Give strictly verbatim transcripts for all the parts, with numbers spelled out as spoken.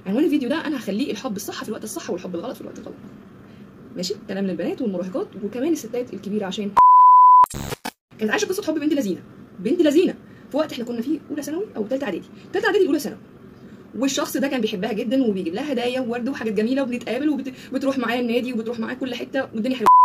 عنوان الفيديو ده انا هخليه الحب الصح في الوقت الصح والحب الغلط في الوقت الغلط. ماشي؟ كلام للبنات والمراهقات وكمان الستات الكبيره، عشان كانت عايشه قصه حب بنت لذينه، بنت لذينه في وقت احنا كنا فيه اولى ثانوي او ثالثه اعدادي، ثالثه اعدادي اولى ثانوي. والشخص ده كان بيحبها جدا وبيجيب لها هدايا وورد وحاجات جميله، وبنتقابل وبتروح معايا النادي وبتروح معايا كل حته والدنيا حلوه.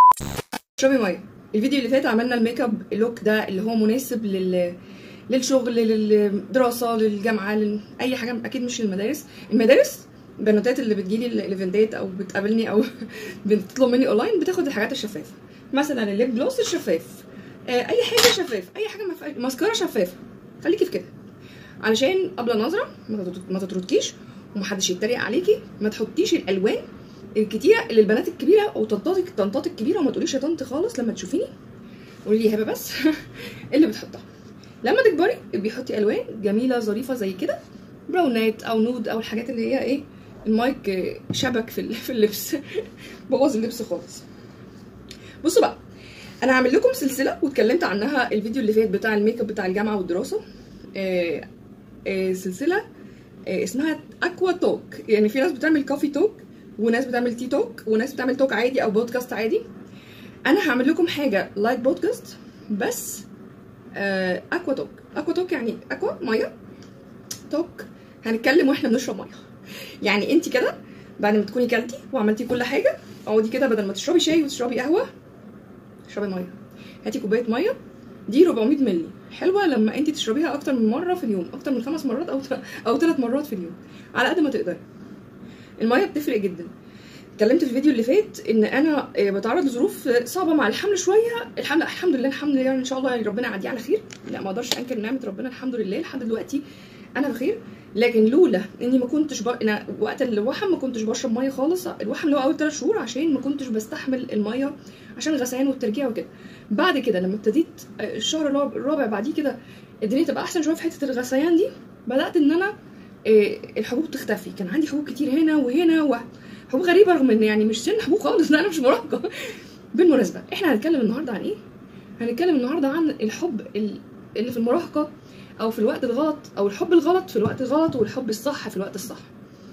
اشربي ميه. الفيديو اللي فات عملنا الميك اب لوك ده اللي هو مناسب لل للشغل، للدراسه، للجامعه، لاي حاجه، اكيد مش للمدارس. المدارس البنوتات اللي بتجيلي الايفنتات او بتقابلني او بتطلب مني اونلاين بتاخد الحاجات الشفافه، مثلا الليب جلوس الشفاف، اي حاجه شفاف، اي حاجه مف... ماسكارا شفافه، خليكي في كده علشان قبل نظره ما تطردكيش ومحدش يتريق عليكي. ما تحطيش الالوان الكتيره اللي البنات الكبيره او طنطاتك طنطات الكبيره، وما تقوليش يا طنط خالص لما تشوفيني، قولي لي هبه بس اللي بتحطها. لما تكبري بيحطي الوان جميله ظريفه زي كده، براونات او نود او الحاجات اللي هي ايه المايك شبك في في اللبس بوظ اللبس خالص. بصوا بقى، انا هعمل لكم سلسله واتكلمت عنها الفيديو اللي فات بتاع الميك اب بتاع الجامعه والدراسه. آه آه سلسله آه اسمها اكوا توك. يعني في ناس بتعمل كوفي توك وناس بتعمل تي توك وناس بتعمل توك عادي او بودكاست عادي. انا هعمل لكم حاجه لايك بودكاست بس آه اكوا توك. اكوا توك يعني اكوا ميه، توك هنتكلم واحنا بنشرب ميه. يعني انت كده بعد ما تكوني كلتي وعملتي كل حاجه اقعدي كده، بدل ما تشربي شاي وتشربي قهوه اشربي ميه. هاتي كوبايه ميه دي أربعمية مللي، حلوه لما انت تشربيها اكتر من مره في اليوم، اكتر من خمس مرات او او ثلاث مرات في اليوم على قد ما تقدري. الميه بتفرق جدا. اتكلمت في الفيديو اللي فات ان انا بتعرض لظروف صعبه مع الحمل شويه. الحمل الحمد لله الحمد لله يعني ان شاء الله يعني ربنا يعديه على خير. لا ما اقدرش انكر نعمه ربنا، الحمد لله لحد دلوقتي انا بخير. لكن لولا اني ما كنتش ب... أنا وقت الوحم ما كنتش بشرب ميه خالص. الوحم اللي هو اول ثلاث شهور عشان ما كنتش بستحمل الميه عشان الغثيان والترجيع وكده. بعد كده لما ابتديت الشهر الرابع بعديه كده الدنيا تبقى احسن شويه في حته الغثيان دي، بدات ان انا الحبوب تختفي. كان عندي حبوب كتير هنا وهنا وحبوب غريبه رغم ان يعني مش سن حبوب خالص، لا انا مش مراهقه. بالمناسبه احنا هنتكلم النهارده عن ايه؟ هنتكلم النهارده عن الحب اللي في المراهقه او في الوقت الغلط، او الحب الغلط في الوقت الغلط والحب الصح في الوقت الصح.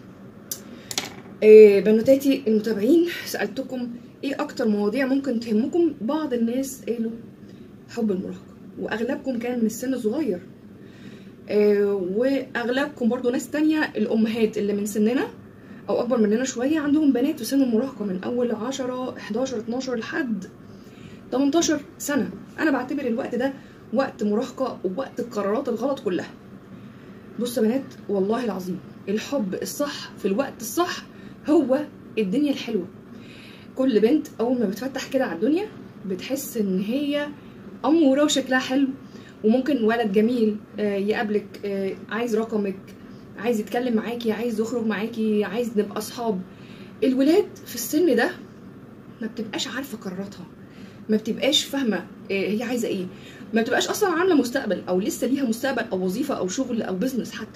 إيه بنوتاتي المتابعين، سالتكم ايه اكتر مواضيع ممكن تهمكم. بعض الناس قالوا حب المراهقه، واغلبكم كان من السن الصغير. إيه واغلبكم برضو ناس تانية الامهات اللي من سننا او اكبر مننا شويه عندهم بنات في سن المراهقه من اول عشرة حداشر اتناشر لحد تمنتاشر سنه. انا بعتبر الوقت ده وقت مراهقه ووقت القرارات الغلط كلها. بصوا يا بنات والله العظيم الحب الصح في الوقت الصح هو الدنيا الحلوه. كل بنت اول ما بتفتح كده على الدنيا بتحس ان هي اموره وشكلها حلو، وممكن ولد جميل يقابلك عايز رقمك، عايز يتكلم معاكي، عايز يخرج معاكي، عايز نبقى اصحاب. الولاد في السن ده ما بتبقاش عارفه قراراتها، ما بتبقاش فاهمه هي عايزه ايه، ما بتبقاش اصلا عامله مستقبل او لسه ليها مستقبل او وظيفه او شغل او بزنس حتى.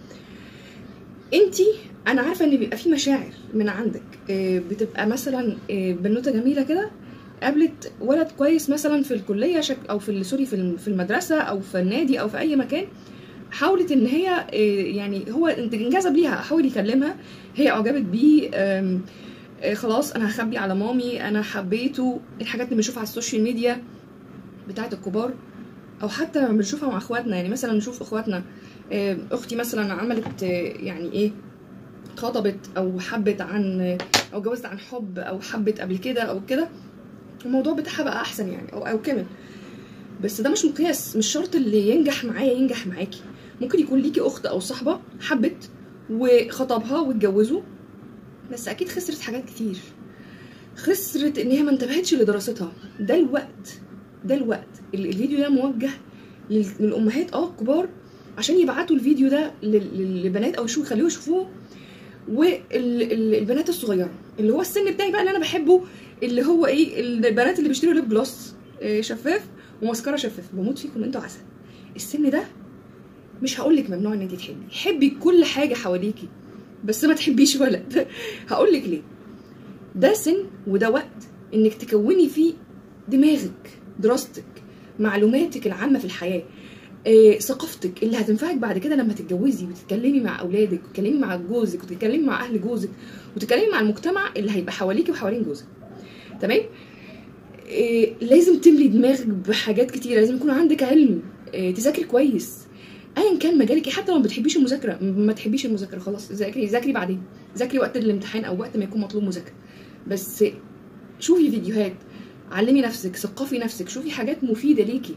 انتي انا عارفه ان بيبقى في مشاعر من عندك، بتبقى مثلا بنوته جميله كده قابلت ولد كويس مثلا في الكليه شك او في سوري في المدرسه او في النادي او في اي مكان، حاولت ان هي يعني هو انجذب ليها، حاول يكلمها، هي اعجبت بيه، خلاص انا هخبي على مامي انا حبيته. الحاجات اللي بنشوفها على السوشيال ميديا بتاعت الكبار او حتى لما بنشوفها مع اخواتنا. يعني مثلا نشوف اخواتنا، اختي مثلا عملت يعني ايه خطبت او حبت عن او جوزت عن حب او حبت قبل كده او كده، الموضوع بتاعها بقى احسن يعني او او كمل. بس ده مش مقياس، مش شرط اللي ينجح معايا ينجح معاكي. ممكن يكون ليكي اخت او صاحبه حبت وخطبها واتجوزوا، بس اكيد خسرت حاجات كتير، خسرت ان هي ما انتبهتش لدراستها. ده الوقت ده الوقت اللي الفيديو ده موجه للامهات اه الكبار عشان يبعتوا الفيديو ده للبنات او يشوفوا يخليهم يشوفوه، والبنات الصغيره اللي هو السن بتاعي بقى اللي انا بحبه، اللي هو ايه البنات اللي بيشتروا ليب جلوس شفاف وماسكارا شفاف. بموت فيكم انتوا عسل. السن ده مش هقولك ممنوع ان انت تحبي، حبي كل حاجه حواليكي بس ما تحبيش ولد. هقولك ليه. ده سن وده وقت انك تكوني فيه دماغك، دراستك، معلوماتك العامه في الحياه. آه، ثقافتك اللي هتنفعك بعد كده لما تتجوزي وتتكلمي مع اولادك وتتكلمي مع جوزك وتتكلمي مع اهل جوزك وتتكلمي مع المجتمع اللي هيبقى حواليكي وحوالين جوزك. تمام. إيه، لازم تملي دماغك بحاجات كتيره، لازم يكون عندك علم، إيه، تذاكري كويس ايا كان مجالك. حتى لو ما بتحبيش المذاكره ما تحبيش المذاكره خلاص، ذاكري ذاكري بعدين، ذاكري وقت الامتحان او وقت ما يكون مطلوب مذاكره. بس شوفي فيديوهات، علمي نفسك، ثقفي نفسك، شوفي حاجات مفيده ليكي.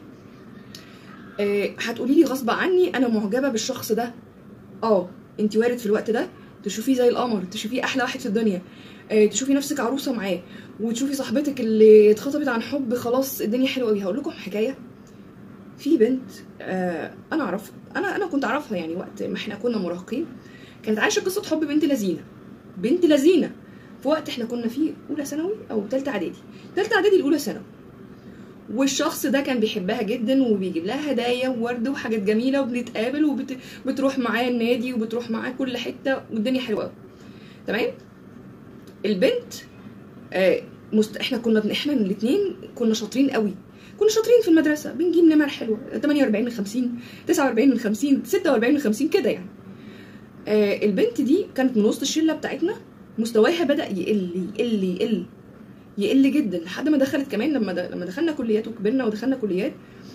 إيه، هتقولي لي غصب عني انا معجبه بالشخص ده، اه انت وارد في الوقت ده تشوفيه زي القمر، تشوفيه احلى واحد في الدنيا، إيه، تشوفي نفسك عروسه معاه، وتشوفي صاحبتك اللي اتخطبت عن حب خلاص الدنيا حلوه قوي. هقول لكم حكايه. في بنت آه انا اعرف انا انا كنت اعرفها يعني وقت ما احنا كنا مراهقين، كانت عايشه قصه حب بنت لذينه، بنت لذينه في وقت احنا كنا فيه اولى ثانوي او ثالثه اعدادي، ثالثه اعدادي الاولى ثانوي. والشخص ده كان بيحبها جدا وبيجيب لها هدايا وورد وحاجات جميله، وبنتقابل وبتروح معاه النادي وبتروح معاه كل حته والدنيا حلوه قوي. تمام. البنت آه مست... احنا كنا احنا الاثنين كنا شاطرين قوي، كنا شاطرين في المدرسه، بنجيب نمر حلوه تمانية واربعين من خمسين، تسعة واربعين من خمسين، ستة واربعين من خمسين كده يعني. آه البنت دي كانت من وسط الشله بتاعتنا، مستواها بدا يقل يقل يقل يقل جدا لحد ما دخلت كمان لما د... لما دخلنا كليات وكبرنا ودخلنا كليات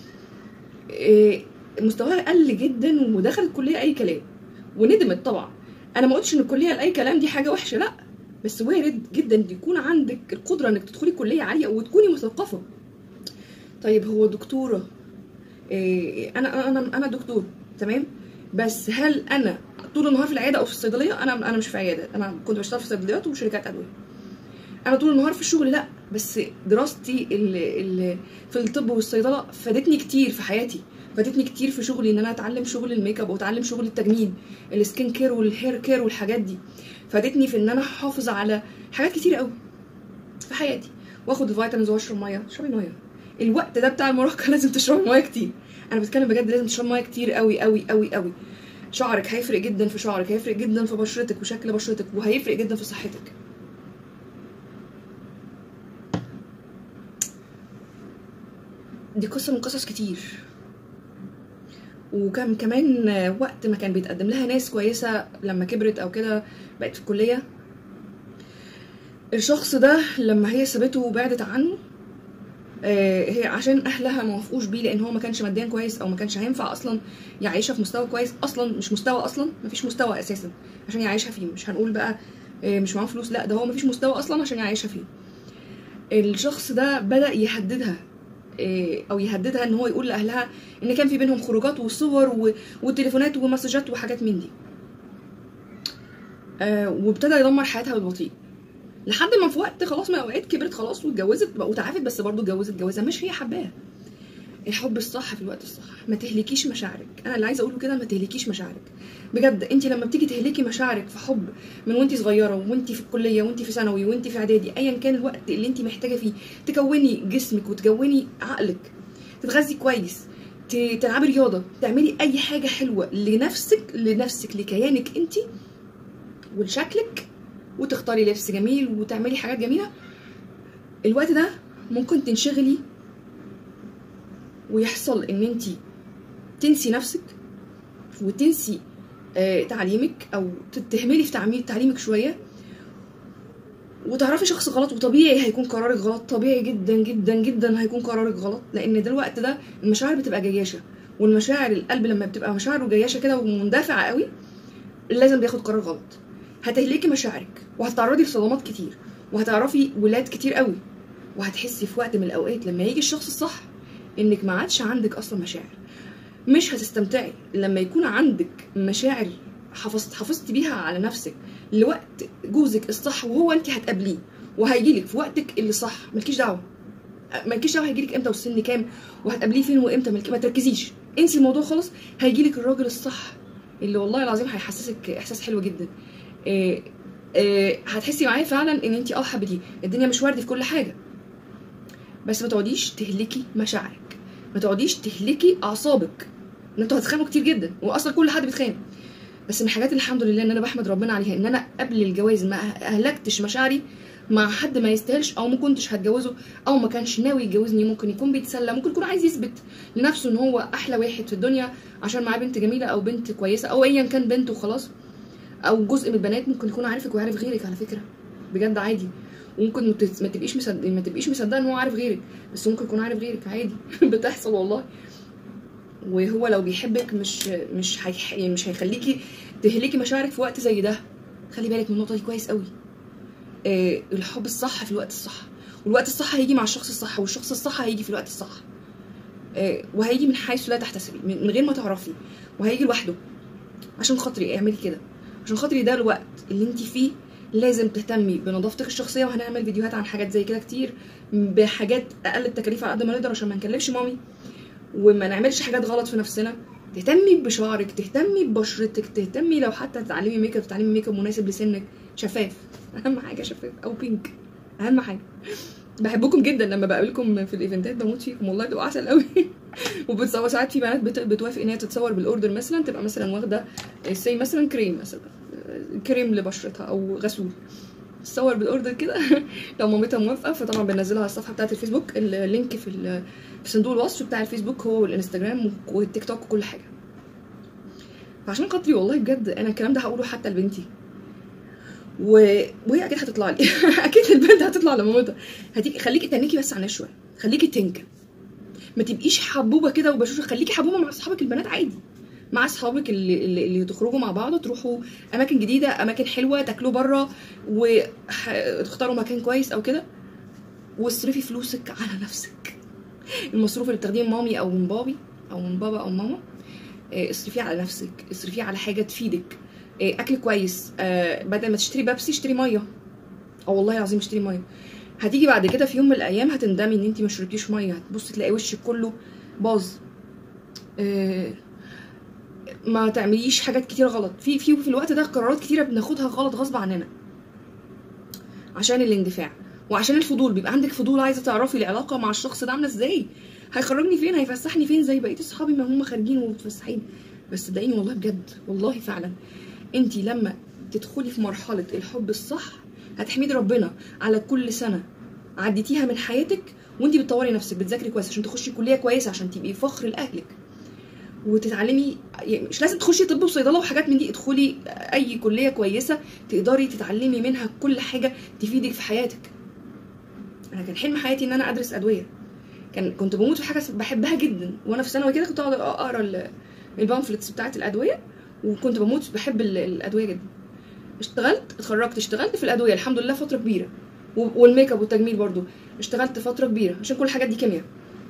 آه مستواها قل جدا ودخلت كليه اي كلام وندمت طبعا. انا ما قلتش ان الكليه لاي كلام دي حاجه وحشه، لا، بس وارد جدا يكون عندك القدره انك تدخلي كليه عاليه وتكوني مثقفه. طيب هو دكتوره إيه، انا انا انا دكتور تمام، بس هل انا طول النهار في العياده او في الصيدليه؟ انا انا مش في عياده، انا كنت بشتغل في صيدليات وشركات ادويه. انا طول النهار في الشغل؟ لا، بس دراستي اللي اللي في الطب والصيدله فادتني كتير في حياتي، فادتني كتير في شغلي، ان انا اتعلم شغل الميك اب واتعلم شغل التجميل، السكين كير والهير كير والحاجات دي، فادتني في ان انا احافظ على حاجات كتير قوي في حياتي، واخد الفيتامينز واشرب ميه. اشربي ميه، الوقت ده بتاع المراهقه لازم تشربي ميه كتير، انا بتكلم بجد، لازم تشربي ميه كتير قوي قوي قوي قوي. شعرك هيفرق جدا في شعرك، هيفرق جدا في بشرتك وشكل بشرتك، وهيفرق جدا في صحتك. دي قصه من قصص كتير. وكان كمان وقت ما كان بيتقدم لها ناس كويسه لما كبرت او كده بقت في الكليه، الشخص ده لما هي سابته وبعدت عنه آه هي عشان اهلها ما وافقوش بيه، لان هو ما كانش ماديا كويس او ما كانش هينفع اصلا يعيشها في مستوى كويس، اصلا مش مستوى، اصلا ما فيش مستوى اساسا عشان يعيشها فيه. مش هنقول بقى آه مش معاه فلوس، لا، ده هو ما فيش مستوى اصلا عشان يعيشها فيه. الشخص ده بدا يهددها آه او يهددها ان هو يقول لاهلها ان كان في بينهم خروجات وصور وتليفونات ومسجات وحاجات من دي، آه وابتدى يدمر حياتها بالبطيء لحد ما في وقت خلاص ما اوقات كبرت خلاص واتجوزت وتعافت، بس برضه اتجوزت جوازه مش هي حباها. الحب الصح في الوقت الصح، ما تهلكيش مشاعرك، انا اللي عايزه اقوله كده، ما تهلكيش مشاعرك بجد. انت لما بتيجي تهلكي مشاعرك في حب من وانت صغيره وانت في الكليه وانت في ثانوي وانت في اعدادي، ايا كان الوقت اللي انت محتاجه فيه تكوني جسمك وتكوني عقلك، تتغذي كويس، تلعبي رياضه، تعملي اي حاجه حلوه لنفسك لنفسك لكيانك انت ولشكلك، وتختاري لبس جميل وتعملي حاجات جميله، الوقت ده ممكن تنشغلي ويحصل ان انت تنسي نفسك وتنسي آه تعليمك او تهملي في تعليمك شويه وتعرفي شخص غلط. وطبيعي هيكون قرارك غلط، طبيعي جدا جدا جدا هيكون قرارك غلط، لان ده الوقت ده المشاعر بتبقى جياشه، والمشاعر القلب لما بتبقى مشاعره جياشه كده ومندفعه قوي لازم بياخد قرار غلط. هتهلكي مشاعرك وهتتعرضي لصدمات كتير وهتعرفي ولاد كتير قوي، وهتحسي في وقت من الاوقات لما يجي الشخص الصح انك ما عادش عندك اصلا مشاعر. مش هتستمتعي لما يكون عندك مشاعر حفظت حفظتي بيها على نفسك لوقت جوزك الصح، وهو انت هتقابليه وهيجيلك في وقتك اللي صح. مالكيش دعوه مالكيش دعوه هيجيلك امتى والسن كام وهتقابليه فين وامتى، ما تركزيش، انسي الموضوع خالص. هيجيلك الراجل الصح اللي والله العظيم هيحسسك احساس حلو جدا. إيه إيه هتحسي معاه فعلا ان انت اه حبيتيه. الدنيا مش وردي في كل حاجه، بس ما تقعديش تهلكي مشاعرك، ما تقعديش تهلكي اعصابك، ان انتوا هتخانقوا كتير جدا، واصلا كل حد بيتخانق. بس من الحاجات اللي الحمد لله ان انا بحمد ربنا عليها ان انا قبل الجواز ما اهلكتش مشاعري مع حد ما يستاهلش، او ما كنتش هتجوزه، او ما كانش ناوي يتجوزني، ممكن يكون بيتسلى، ممكن يكون عايز يثبت لنفسه ان هو احلى واحد في الدنيا عشان معاه بنت جميله او بنت كويسه، او ايا كان بنت وخلاص. او جزء من البنات ممكن يكون عارفك وعارف غيرك على فكره، بجد عادي. وممكن ما تبقيش مصدق ما تبقيش مصدقه ان هو عارف غيرك، بس ممكن يكون عارف غيرك عادي. بتحصل والله. وهو لو بيحبك مش مش هيح... مش هيخليكي تهلكي مشاعرك في وقت زي ده. خلي بالك من النقطه دي كويس قوي. آه الحب الصح في الوقت الصح، والوقت الصح هيجي مع الشخص الصح، والشخص الصح هيجي في الوقت الصح. آه وهيجي من حيث لا تحتسبي، من غير ما تعرفي، وهيجي لوحده. عشان خاطري اعملي كده، عشان خاطري ده الوقت اللي انت فيه لازم تهتمي بنظافتك الشخصيه. وهنعمل فيديوهات عن حاجات زي كده كتير، بحاجات اقل التكاليف على قد ما نقدر عشان ما نكلفش مامي وما نعملش حاجات غلط في نفسنا. تهتمي بشعرك، تهتمي ببشرتك، تهتمي لو حتى تتعلمي ميك اب تتعلمي ميك اب مناسب لسنك، شفاف، اهم حاجه شفاف او بينك، اهم حاجه. بحبكم جدا لما بقابلكم في الايفنتات، بموت فيكم والله، بتبقوا عسل قوي. وبتصور ساعات في بنات بت... بتوافق ان هي تتصور بالاوردر، مثلا تبقى مثلا واخده سي مثلا كريم، مثلا كريم لبشرتها او غسول، تصور بالاوردر كده. لو مامتها موافقه فطبعا بنزلها على الصفحه بتاعه الفيسبوك، اللينك في ال... في صندوق الوصف بتاع الفيسبوك هو والانستجرام والتيك توك وكل حاجه. فعشان خاطري والله بجد انا الكلام ده هقوله حتى لبنتي، و... وهي اكيد هتطلع لي. اكيد البنت هتطلع لمامتها، هتيجي خليكي تنكي بس عنها شويه، خليكي تنكه، ما تبقيش حبوبه كده وبشوشه، خليكي حبوبه مع اصحابك البنات عادي، مع اصحابك اللي اللي, اللي تخرجوا مع بعض، تروحوا اماكن جديده، اماكن حلوه، تاكلوا بره وتختاروا مكان كويس او كده، واصرفي فلوسك على نفسك. المصروف اللي بتاخديه من مامي او من بابي او من بابا او ماما اصرفيه على نفسك، اصرفيه على حاجه تفيدك، اكل كويس، بدل ما تشتري بيبسي اشتري ميه، او والله العظيم اشتري ميه. هتيجي بعد كده في يوم من الايام هتندمي ان انت ما شربتيش ميه، هتبصي تلاقي وشك كله باظ. ما تعمليش حاجات كتير غلط في في في الوقت ده، قرارات كتيره بناخدها غلط غصب عننا عشان الاندفاع وعشان الفضول. بيبقى عندك فضول، عايزه تعرفي العلاقه مع الشخص ده عامله ازاي، هيخرجني فين، هيفسحني فين زي بقيه اصحابي ما هم خارجين ومتفسحين. بس صدقيني والله بجد، والله فعلا انت لما تدخلي في مرحله الحب الصح هتحمدي ربنا على كل سنه عديتيها من حياتك وانت بتطوري نفسك، بتذاكري كويس عشان تخشي كليه كويسه، عشان تبقي فخر لاهلك وتتعلمي. يعني مش لازم تخشي طب وصيدله وحاجات من دي، ادخلي اي كليه كويسه تقدري تتعلمي منها كل حاجه تفيدك في حياتك. انا كان حلم حياتي ان انا ادرس ادويه، كان كنت بموت في حاجه بحبها جدا، وانا في ثانوي كده كنت اقعد اقرا البامفلتس بتاعه الادويه، وكنت بموت بحب الادويه جدا. اشتغلت، اتخرجت، اشتغلت في الادويه الحمد لله فتره كبيره، والميك اب والتجميل برضو اشتغلت فتره كبيره عشان كل الحاجات دي كيمياء.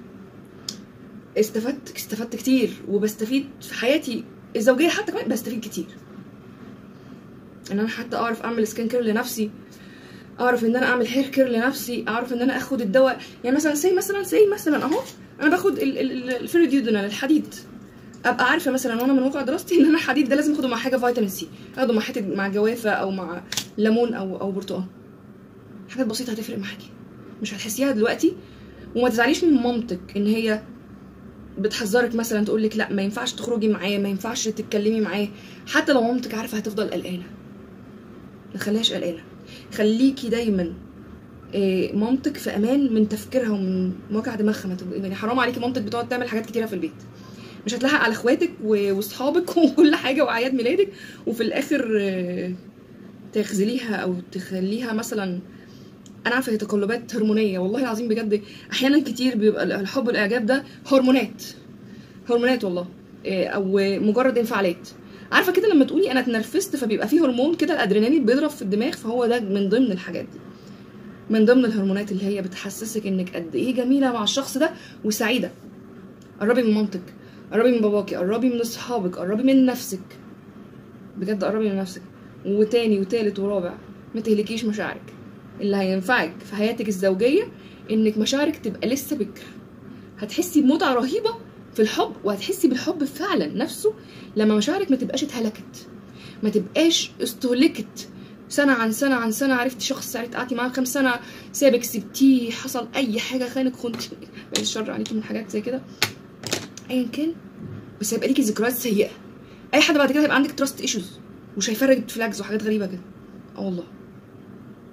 استفدت استفدت كتير، وبستفيد في حياتي الزوجيه حتى كمان بستفيد كتير، ان انا حتى اعرف اعمل سكين كير لنفسي، اعرف ان انا اعمل هير كير لنفسي، اعرف ان انا اخد الدواء. يعني مثلا سي مثلا سي مثلا اهو انا باخد الفيريديودينال الحديد، ابقى عارفه مثلا وانا من واقع دراستي ان انا الحديد ده لازم اخده مع حاجه فيتامين سي، اخده مع حته مع جوافه او مع ليمون او او برتقال. حاجات بسيطه هتفرق معاكي، مش هتحسيها دلوقتي. وما تزعليش من مامتك ان هي بتحذرك مثلا تقول لك لا ما ينفعش تخرجي معاه، ما ينفعش تتكلمي معاه، حتى لو مامتك عارفه هتفضل قلقانه. ما تخليهاش قلقانه، خليكي دايما مامتك في امان من تفكيرها ومن وجع دماغها. يعني حرام عليكي مامتك بتقعد تعمل حاجات كتيره في البيت، مش هتلحق على اخواتك واصحابك وكل حاجه واعياد ميلادك، وفي الاخر تخذليها او تخليها مثلا. انا عارفه هي تقلبات هرمونيه والله العظيم بجد، احيانا كتير بيبقى الحب والاعجاب ده هرمونات هرمونات والله، او مجرد انفعالات. عارفه كده لما تقولي انا اتنرفزت فبيبقى فيه هرمون كده الادرينالين بيضرب في الدماغ، فهو ده من ضمن الحاجات دي، من ضمن الهرمونات اللي هي بتحسسك انك قد ايه جميله مع الشخص ده وسعيده. قربي من مامتك، قربي من باباكي، قربي من اصحابك، قربي من نفسك، بجد قربي من نفسك. وتاني وتالت ورابع، ما تهلكيش مشاعرك. اللي هينفعك في حياتك الزوجيه انك مشاعرك تبقى لسه بكر، هتحسي بمتعه رهيبه في الحب، وهتحسي بالحب فعلا نفسه لما مشاعرك ما تبقاش اتهلكت، ما تبقاش استهلكت سنه عن سنه عن سنه. عرفتي شخص، عرفتي قعدتي معاه كام سنه، سابك، سبتيه، حصل اي حاجه، خانك، خنتي، بعد الشر عليكي من حاجات زي كده ايا كان، بس هيبقى ليكي ذكريات سيئه. اي حد بعد كده هيبقى عندك تراست ايشوز وشايفاه ريد فلاجز وحاجات غريبه كده. اه والله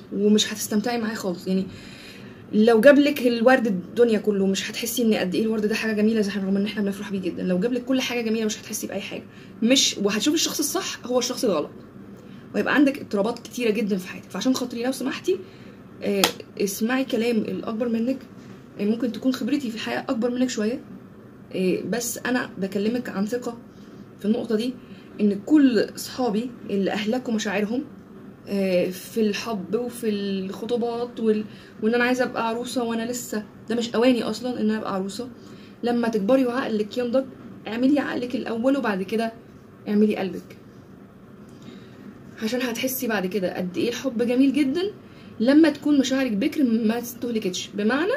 ومش هتستمتعي معاه خالص. يعني لو جاب لك الورد الدنيا كله مش هتحسي ان قد ايه الورد ده حاجه جميله، زي رغم ان احنا بنفرح بيه جدا. لو جاب لك كل حاجه جميله مش هتحسي باي حاجه، مش وهتشوفي الشخص الصح هو الشخص الغلط، ويبقى عندك اضطرابات كتيره جدا في حياتك. فعشان خاطري لو سمحتي آه اسمعي كلام الاكبر منك. آه ممكن تكون خبرتي في الحياه اكبر منك شويه، آه بس انا بكلمك عن ثقه في النقطه دي، ان كل صحابي اللي اهلكوا مشاعرهم في الحب وفي الخطوبات وال... وان انا عايزه ابقى عروسه وانا لسه ده مش اواني اصلا ان انا ابقى عروسه. لما تكبري وعقلك ينضج اعملي عقلك الاول وبعد كده اعملي قلبك، عشان هتحسي بعد كده قد ايه الحب جميل جدا لما تكون مشاعرك بكر ما تستهلكتش. بمعنى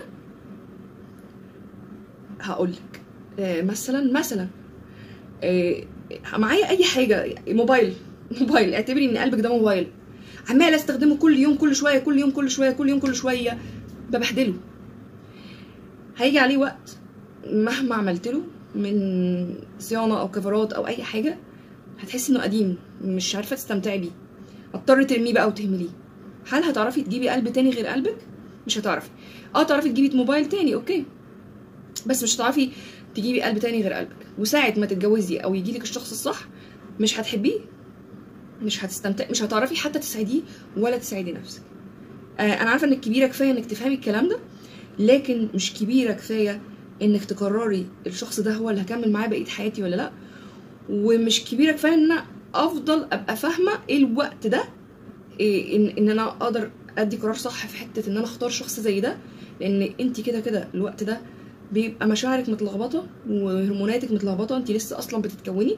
هقولك مثلا مثلا معايا اي حاجه، موبايل موبايل اعتبري ان قلبك ده موبايل، عماله استخدمه كل يوم كل شويه كل يوم كل شويه كل يوم كل شويه ببهدله. هيجي عليه وقت مهما عملت له من صيانه او كفرات او اي حاجه هتحسي انه قديم، مش عارفه تستمتعي بيه، هتضطري ترميه بقى وتهمليه. هل هتعرفي تجيبي قلب تاني غير قلبك؟ مش هتعرفي. اه تعرفي تجيبي موبايل تاني اوكي، بس مش هتعرفي تجيبي قلب تاني غير قلبك. وساعه ما تتجوزي او يجيلك الشخص الصح مش هتحبيه، مش هتستمتعي، مش هتعرفي حتى تسعديه ولا تسعدي نفسك. آه انا عارفه انك كبيره كفايه انك تفهمي الكلام ده، لكن مش كبيره كفايه انك تقرري الشخص ده هو اللي هكمل معاه بقيه حياتي ولا لا، ومش كبيره كفايه ان انا افضل ابقى فاهمه ايه الوقت ده، إيه ان, إن انا اقدر ادي قرار صح في حته ان انا اختار شخص زي ده. لان انت كده كده الوقت ده بيبقى مشاعرك متلخبطه وهرموناتك متلخبطه، انت لسه اصلا بتتكوني.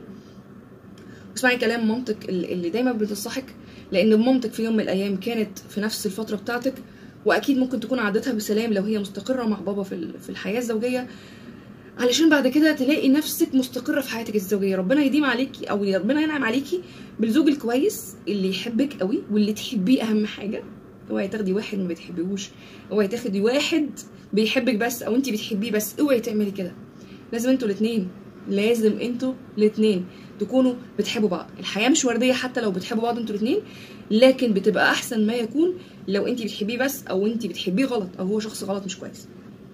اسمعي كلام مامتك اللي دايما بتنصحك، لان مامتك في يوم من الايام كانت في نفس الفتره بتاعتك، واكيد ممكن تكون عادتها بسلام لو هي مستقره مع بابا في في الحياه الزوجيه، علشان بعد كده تلاقي نفسك مستقره في حياتك الزوجيه. ربنا يديم عليكي او ربنا ينعم عليكي بالزوج الكويس اللي يحبك قوي واللي تحبيه اهم حاجه. اوعي تاخدي واحد ما بتحبيهوش، اوعي تاخدي واحد بيحبك بس او انت بتحبيه بس، اوعي تعملي كده. لازم انتوا الاثنين لازم انتوا الاثنين تكونوا بتحبوا بعض. الحياه مش ورديه حتى لو بتحبوا بعض انتوا الاثنين، لكن بتبقى احسن ما يكون لو انت بتحبيه بس او انت بتحبيه غلط او هو شخص غلط مش كويس،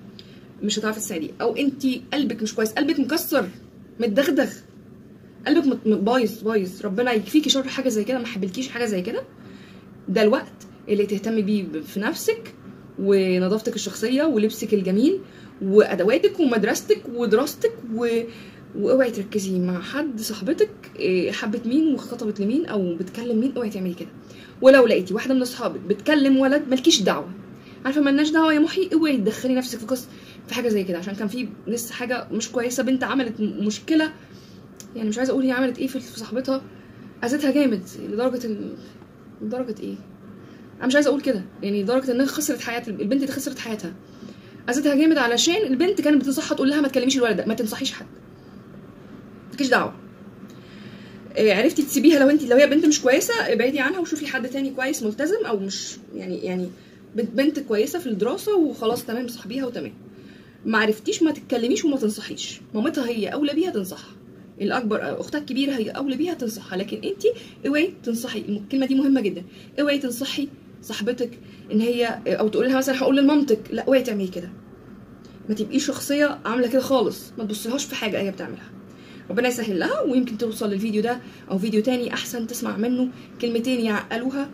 مش هتعرفي تساعديه. او انت قلبك مش كويس، قلبك مكسر متدغدغ، قلبك بايظ بايظ، ربنا يكفيكي شر حاجه زي كده، ما حبلكيش حاجه زي كده. ده الوقت اللي تهتمي بيه في نفسك ونظافتك الشخصيه ولبسك الجميل وادواتك ومدرستك ودراستك و... واوعي تركزي مع حد صاحبتك حبت مين وخطبت لمين او بتكلم مين، اوعي تعملي كده. ولو لقيتي واحده من اصحابك بتكلم ولد مالكيش دعوه، عارفه مالناش دعوه يا محي، اوعي تدخلي نفسك في قصه في حاجه زي كده. عشان كان في لسه حاجه مش كويسه، بنت عملت مشكله، يعني مش عايزه اقول هي عملت ايه في صاحبتها، اذتها جامد لدرجه ال... لدرجه ايه انا مش عايزه اقول كده، يعني لدرجه انها خسرت حياه البنت دي، خسرت حياتها، اذتها جامد علشان البنت كانت بتنصحها تقول لها ما تكلميش الولد ده، ما تنصحيش حد، مالكيش دعوه. عرفتي تسيبيها لو انت لو هي بنت مش كويسه ابعدي عنها وشوفي حد تاني كويس ملتزم، او مش يعني يعني بنت كويسه في الدراسه وخلاص تمام صاحبيها وتمام. ما عرفتيش ما تتكلميش وما تنصحيش، مامتها هي اولى بيها تنصحها، الاكبر اختها الكبيره هي اولى بيها تنصحها، لكن انت اوعي تنصحي، الكلمه دي مهمه جدا، اوعي تنصحي صاحبتك ان هي او تقول لها مثلا هقول لمامتك، لا اوعي تعملي كده، ما تبقيش شخصيه عامله كده خالص، ما تبصيهاش في حاجه هي بتعملها. ربنا يسهل لها، ويمكن توصل للفيديو ده او فيديو تاني احسن تسمع منه كلمتين يعقلوها.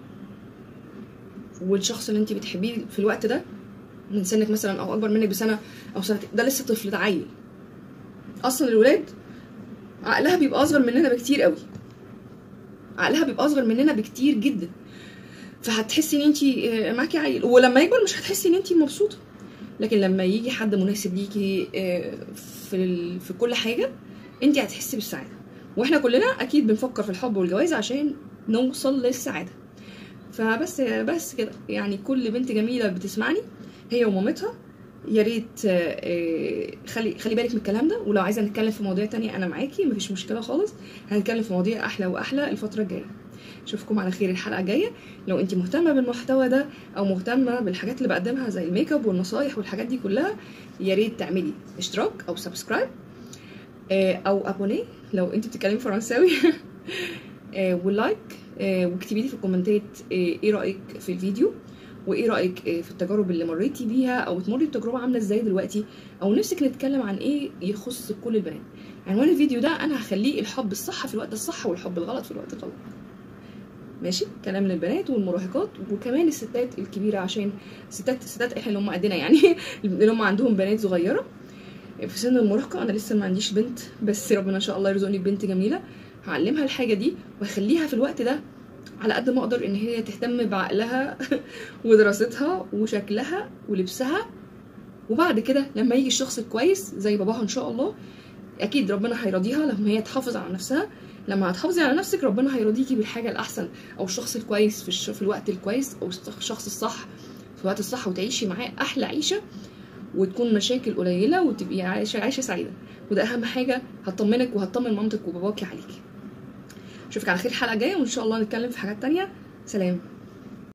والشخص اللي انت بتحبيه في الوقت ده من سنك مثلا او اكبر منك بسنه او سنتين، ده لسه طفل، ده عيل. اصلا الولاد عقلها بيبقى اصغر مننا بكتير قوي، عقلها بيبقى اصغر مننا بكتير جدا، فهتحسي ان انت معاكي عيل، ولما يكبر مش هتحسي ان انت مبسوطه. لكن لما يجي حد مناسب ليكي في في كل حاجه انت هتحسي بالسعاده. واحنا كلنا اكيد بنفكر في الحب والجواز عشان نوصل للسعاده. فبس بس كده، يعني كل بنت جميله بتسمعني هي ومامتها يا ريت خلي خلي بالك من الكلام ده. ولو عايزه نتكلم في مواضيع تانية انا معاكي، مفيش مشكله خالص، هنتكلم في مواضيع احلى واحلى الفتره الجايه. اشوفكم على خير الحلقه الجايه. لو انت مهتمه بالمحتوى ده او مهتمه بالحاجات اللي بقدمها زي الميك اب والنصايح والحاجات دي كلها، يا ريت تعملي اشتراك او سبسكرايب او ابوني لو انت بتتكلمي فرنساوي آه واللايك، آه واكتبي لي في الكومنتات آه ايه رايك في الفيديو، وايه رايك آه في التجارب اللي مريتي بيها، او تمري بتجربه عامله ازاي دلوقتي، او نفسك نتكلم عن ايه يخص كل البنات. عنوان الفيديو ده انا هخليه الحب الصح في الوقت الصح والحب الغلط في الوقت الغلط. ماشي، كلام للبنات والمراهقات وكمان الستات الكبيره، عشان الستات الستات احنا اللي هم قدنا يعني اللي هم عندهم بنات صغيره في سن المراهقه. انا لسه ما عنديش بنت، بس ربنا ان شاء الله يرزقني ببنت جميله هعلمها الحاجه دي واخليها في الوقت ده على قد ما اقدر ان هي تهتم بعقلها ودراستها وشكلها ولبسها. وبعد كده لما يجي الشخص الكويس زي باباها ان شاء الله، اكيد ربنا هيرضيها لما هي تحافظ على نفسها. لما هتحافظي على نفسك ربنا هيرضيكي بالحاجه الاحسن، او الشخص الكويس في, الش... في الوقت الكويس، او الشخص الصح في الوقت الصح، وتعيشي معاه احلى عيشه وتكون مشاكل قليله وتبقي عايشه عايشه سعيده. وده اهم حاجه هتطمنك وهتطمن مامتك وباباكي عليكي. اشوفك على خير الحلقه الجايه، وان شاء الله نتكلم في حاجات تانية. سلام.